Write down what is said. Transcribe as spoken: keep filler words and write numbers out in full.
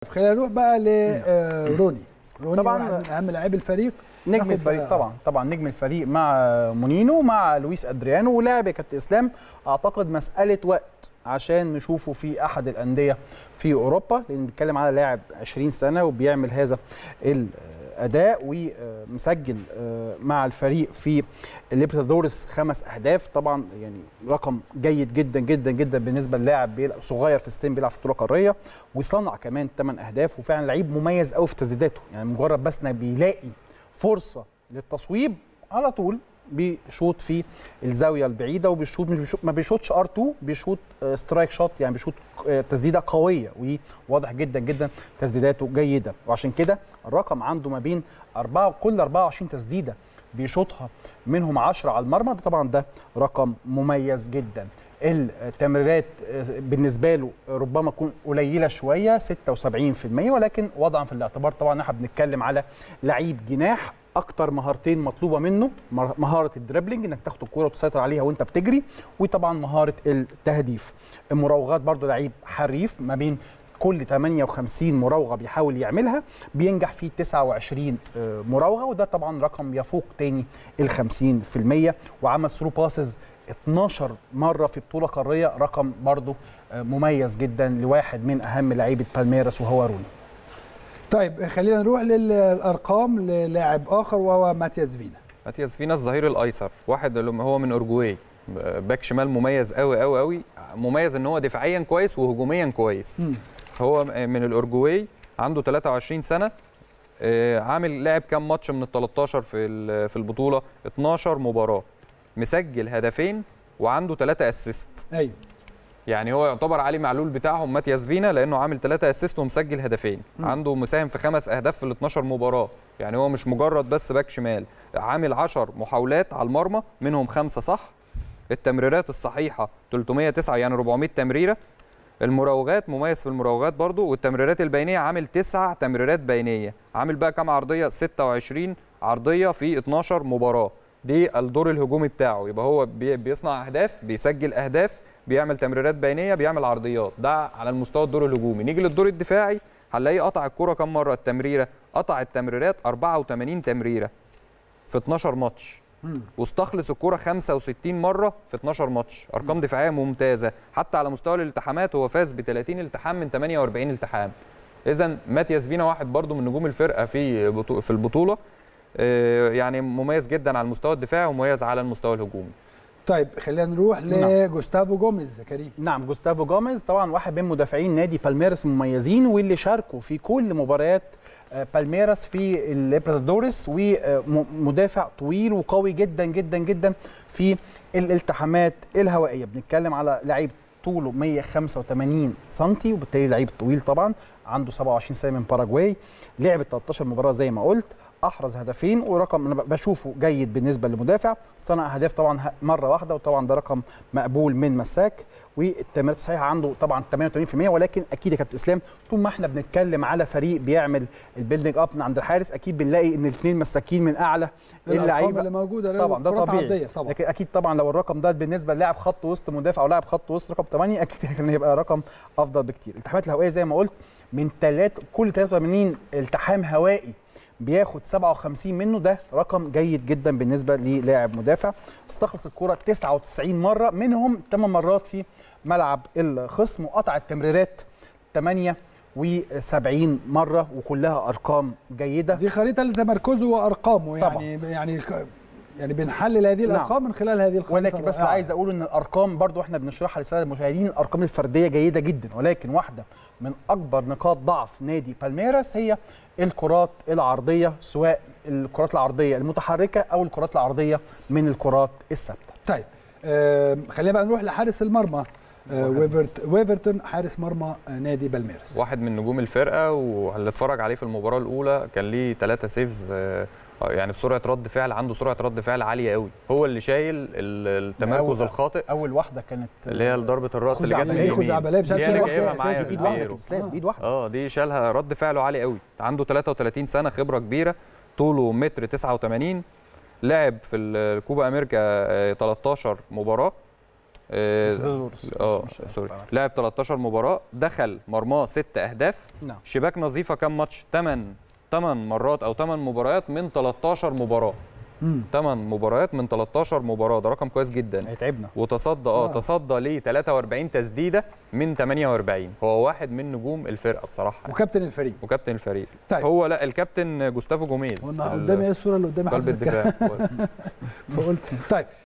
خلينا نروح بقى لروني. روني طبعا واحد من اهم لاعبي الفريق، نجم الفريق طبعا طبعا نجم الفريق مع مونينو مع لويس ادريانو، ولاعب يا كابتن اسلام اعتقد مساله وقت عشان نشوفه في احد الانديه في اوروبا، لان بنتكلم على لاعب عشرين سنه وبيعمل هذا الاداء ومسجل مع الفريق في الليبرتادورس خمس اهداف. طبعا يعني رقم جيد جدا جدا جدا بالنسبه للاعب صغير في السن بيلعب في بطوله قاريه، وصنع كمان ثمان اهداف، وفعلا لعيب مميز قوي في تسديداته. يعني مجرد بس بيلاقي فرصه للتصويب على طول بيشوط في الزاويه البعيده، وبيشوط مش بيشوط ما بيشوطش ار اتنين، بيشوط سترايك شوت، يعني بيشوط تسديده قويه، وواضح جدا جدا تسديداته جيده. وعشان كده الرقم عنده ما بين أربعة كل أربعة وعشرين تسديده بيشوطها منهم عشرة على المرمى. ده طبعا ده رقم مميز جدا. التمريرات بالنسبه له ربما تكون قليله شويه ستة وسبعين بالمية، ولكن وضعا في الاعتبار طبعا احنا بنتكلم على لعيب جناح، اكتر مهارتين مطلوبه منه مهاره الدريبلينج انك تاخد الكوره وتسيطر عليها وانت بتجري، وطبعا مهاره التهديف. المراوغات برضو لعيب حريف، ما بين كل ثمانية وخمسين مراوغه بيحاول يعملها بينجح فيه تسعة وعشرين مراوغه، وده طبعا رقم يفوق تاني ال خمسين بالمية. وعمل ثرو باسز اتناشر مره في بطوله قاريه، رقم برضو مميز جدا لواحد من اهم لعيبه بالميراس وهو روني. طيب خلينا نروح للارقام للاعب اخر وهو ماتياس فينا. ماتياس فينا الظهير الايسر، واحد اللي هو من اورجواي، باك شمال مميز قوي قوي قوي. مميز ان هو دفاعيا كويس وهجوميا كويس. م. هو من الاورجواي، عنده ثلاثة وعشرين سنه، عامل لعب كام ماتش من ال تلتاشر في في البطوله؟ اتناشر مباراه، مسجل هدفين وعنده ثلاثة اسيست. ايوه، يعني هو يعتبر علي معلول بتاعهم ماتياس فينا، لانه عامل ثلاثة اسيست ومسجل هدفين. م. عنده مساهم في خمس اهداف في ال اتناشر مباراه، يعني هو مش مجرد بس باك شمال. عامل عشر محاولات على المرمى منهم خمسه صح. التمريرات الصحيحه تلتمية وتسعة، يعني أربعمية تمريره. المراوغات مميز في المراوغات برضو، والتمريرات البينيه عامل تسع تمريرات بينيه. عامل بقى كام عرضيه؟ ستة وعشرين عرضيه في اتناشر مباراه. دي الدور الهجومي بتاعه، يبقى هو بيصنع اهداف، بيسجل اهداف، بيعمل تمريرات بينيه، بيعمل عرضيات. ده على المستوى الدور الهجومي. نيجي للدور الدفاعي، هنلاقيه قطع الكره كام مره؟ التمريره قطع التمريرات أربعة وتمانين تمريره في اتناشر ماتش، واستخلص الكره خمسة وستين مره في اتناشر ماتش. ارقام دفاعيه ممتازه. حتى على مستوى الالتحامات هو فاز ب تلاتين التحام من تمانية وأربعين التحام. اذا ماتياس فينا واحد برضو من نجوم الفرقه في في البطوله، يعني مميز جدا على المستوى الدفاعي ومميز على المستوى الهجومي. طيب خلينا نروح لجوستافو جوميز. كريم. نعم، جوستافو جوميز طبعا واحد من مدافعين نادي بالميراس المميزين، واللي شاركوا في كل مباريات بالميراس في الليبرتادورس، ومدافع طويل وقوي جدا جدا جدا في الالتحامات الهوائيه. بنتكلم على لعيب طوله مية وخمسة وتمانين سنتي، وبالتالي لعيب طويل طبعا، عنده سبعة وعشرين سنه، من باراجواي. لعب تلتاشر مباراه زي ما قلت، احرز هدفين، ورقم انا بشوفه جيد بالنسبه للمدافع. صنع اهداف طبعا مره واحده، وطبعا ده رقم مقبول من مساك. والتمريرات الصحيحه عنده طبعا تمانية وتمانين بالمية. ولكن اكيد يا كابتن اسلام طول ما احنا بنتكلم على فريق بيعمل البيلدينج اب من عند الحارس، اكيد بنلاقي ان الاثنين مساكين من اعلى اللعيبه اللي موجوده طبعا، ده طبيعي طبعا. لكن اكيد طبعا لو الرقم ده بالنسبه للاعب خط وسط مدافع او لاعب خط وسط رقم تمانية، اكيد كان هيبقى رقم افضل بكتير. الالتحامات الهوائيه زي ما قلت، من ثلاثة كل تلاتة وتمانين التحام هوائي بياخد سبعة وخمسين منه، ده رقم جيد جدا بالنسبه للاعب مدافع. استخلص الكره تسعة وتسعين مره، منهم ثمان مرات في ملعب الخصم، وقطع التمريرات تمانية وسبعين مره، وكلها ارقام جيده. دي خريطه لتمركزه وارقامه، يعني طبعا. يعني يعني بنحلل هذه الارقام نعم. من خلال هذه الخريطه. ولكن بس اللي عايز اقول ان الارقام برضو احنا بنشرحها للساده المشاهدين، الارقام الفرديه جيده جدا، ولكن واحده من اكبر نقاط ضعف نادي بالميراس هي الكرات العرضيه، سواء الكرات العرضيه المتحركه او الكرات العرضيه من الكرات الثابته. طيب آه خلينا بقى نروح لحارس المرمى. آه ويفرت ويفرتون حارس مرمى نادي بالميراس، واحد من نجوم الفرقه، واللي اتفرج عليه في المباراه الاولى كان ليه ثلاثة سيفز، آه يعني بسرعه رد فعل، عنده سرعه رد فعل عاليه قوي. هو اللي شايل التمركز الخاطئ. اول واحده كانت اللي هي ضربه الراس اللي جت من اليمين، خزعبليه مش عارف جايبها معايا بايد واحده بايد واحده اه دي شالها، رد فعله عالي قوي. عنده تلاتة وتلاتين سنه، خبره كبيره، طوله متر تسعة وتمانين. لعب في الكوبا امريكا تلتاشر مباراه، اه آه، سوري لعب تلتاشر مباراه، دخل مرماه ست اهداف. نعم. شباك نظيفه كام ماتش؟ ثمانية ثمانية مرات او ثمانية مباريات من تلتاشر مباراه. ثمانية مباريات من تلتاشر مباراه، ده رقم كويس جدا. هيتعبنا. وتصدى اه آه. تصدى ل ثلاثة وأربعين تسديده من ثمانية وأربعين، هو واحد من نجوم الفرقه بصراحه. وكابتن الفريق. وكابتن الفريق. طيب. هو لا الكابتن جوستافو جوميز. وانا قدامي ايه الصوره اللي قدامي قلب الدفاع. فقلت طيب